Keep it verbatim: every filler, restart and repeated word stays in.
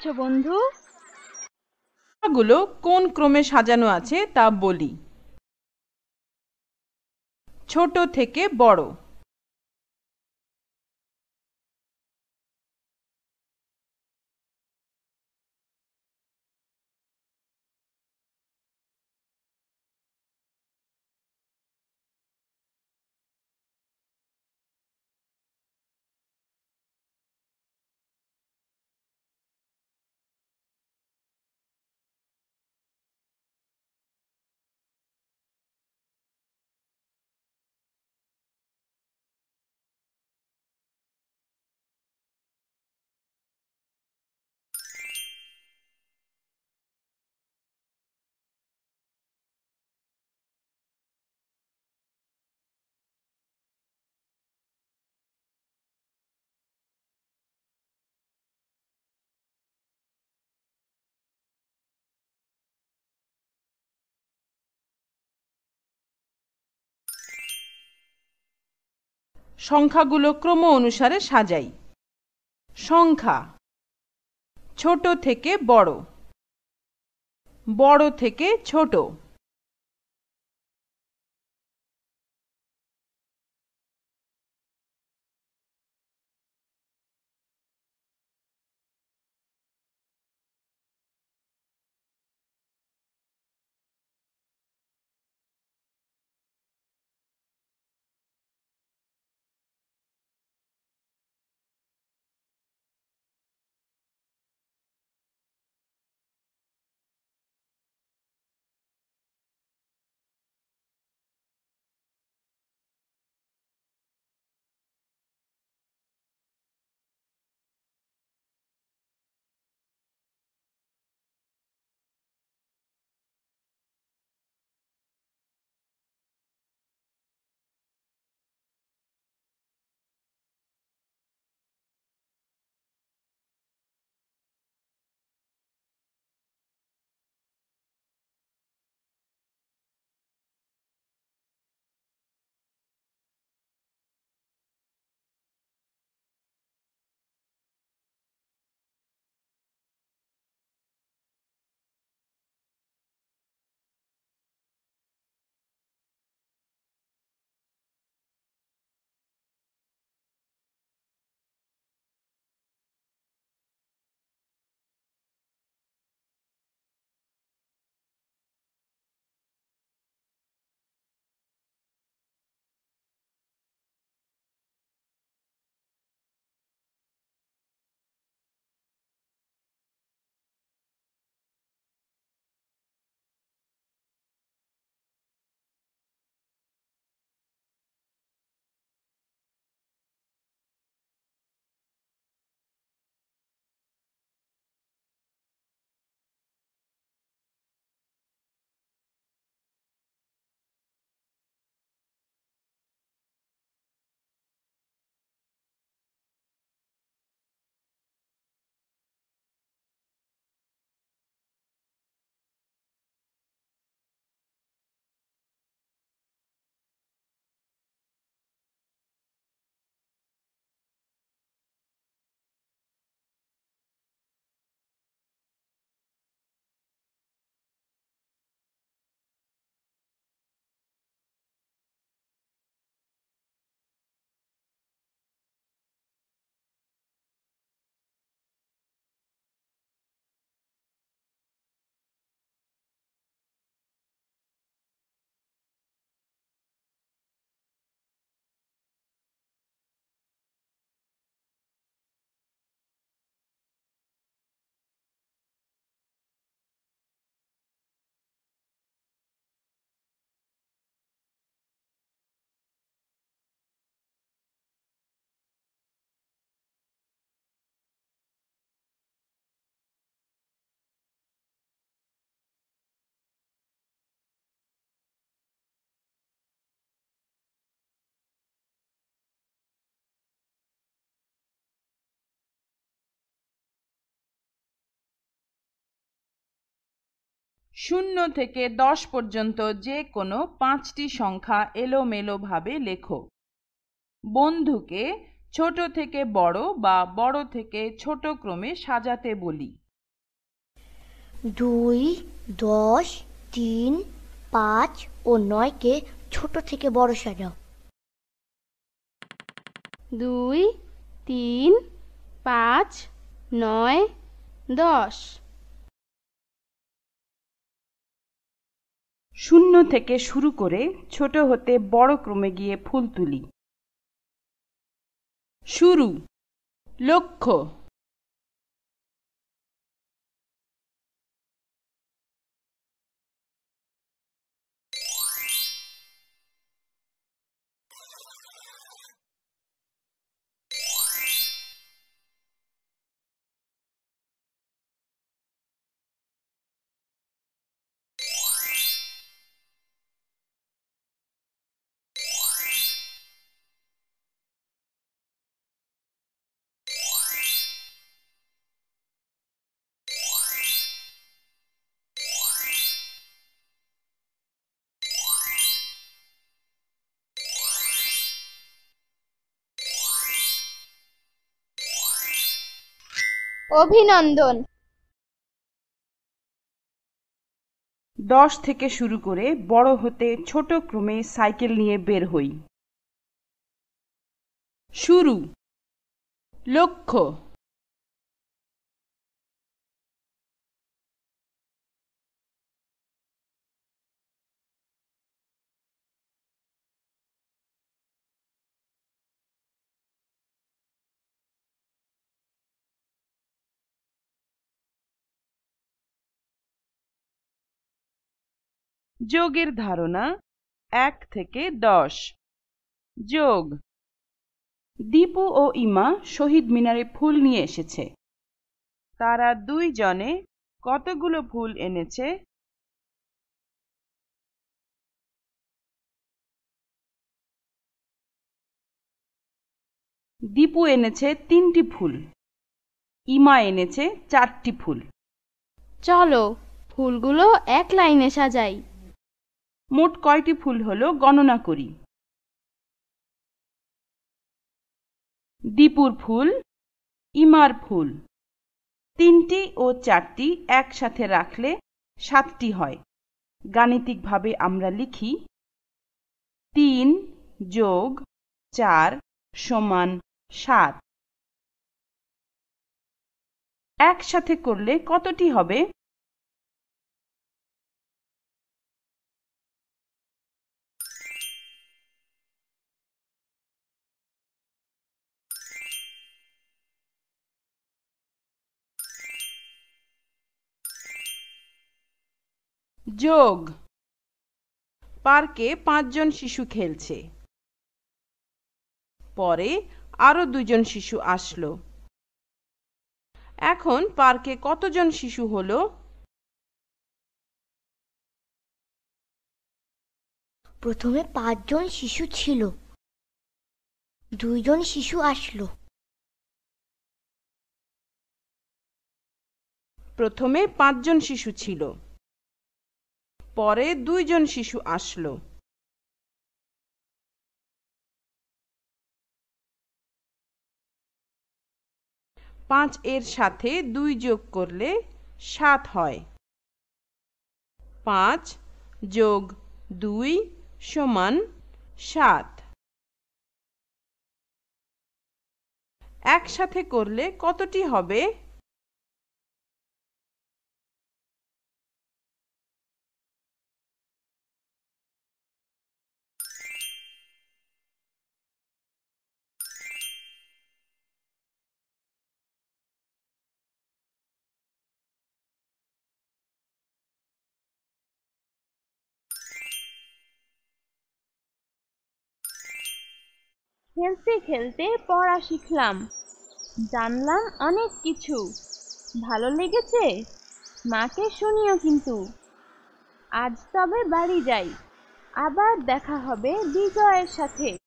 আছো বন্ধু? গুলো কোন ক্রমে সাজানো আছে তা বলি। ছোট থেকে বড়। সংখ্যাগুলো ক্রম অনুসারে সাজাই। সংখ্যা ছোট থেকে বড়, বড় থেকে ছোট। শূন্য থেকে দশ পর্যন্ত যে কোনো পাঁচটি সংখ্যা এলোমেলোভাবে লেখো। বন্ধুকে ছোট থেকে বড় বা বড় থেকে ছোট ক্রমে সাজাতে বলি। দুই, দশ, তিন, পাঁচ ও নয়কে ছোট থেকে বড় সাজাও। দুই, তিন, পাঁচ, নয়, দশ। শূন্য থেকে শুরু করে ছোট হতে বড় ক্রমে গিয়ে ফুল তুলি। শুরু, লক্ষ্য। অভিনন্দন। দশ থেকে শুরু করে বড় হতে ছোট ক্রমে সাইকেল নিয়ে বের হই। শুরু, লক্ষ্য। যোগের ধারণা এক থেকে দশ। যোগ। দীপু ও ইমা শহীদ মিনারে ফুল নিয়ে এসেছে। তারা দুইজনে কতগুলো ফুল এনেছে? দীপু এনেছে তিনটি ফুল, ইমা এনেছে চারটি ফুল। চলো ফুলগুলো এক লাইনে সাজাই। মোট কয়টি ফুল হলো গণনা করি। দীপুর ফুল, ইমার ফুল, তিনটি ও চারটি একসাথে রাখলে সাতটি হয়। গাণিতিকভাবে আমরা লিখি তিন যোগ চার সমান সাত। একসাথে করলে কতটি হবে? যোগ। পার্কে পাঁচজন শিশু খেলছে। পরে আরো দুজন শিশু আসলো। এখন পার্কে কতজন শিশু হলো? প্রথমে পাঁচজন শিশু ছিল, দুইজন শিশু আসলো। প্রথমে পাঁচজন শিশু ছিল, পরে দুইজন শিশু আসলো। পাঁচ এর সাথে দুই যোগ করলে সাত হয়। পাঁচ যোগ দুই সমান সাত। একসাথে করলে কতটি হবে? খেলতে খেলতে পড়া শিখলাম, জানলাম অনেক কিছু। ভালো লেগেছে? মাকে শুনিও কিন্তু। আজ তবে বাড়ি যাই, আবার দেখা হবে বিজয়ের সাথে।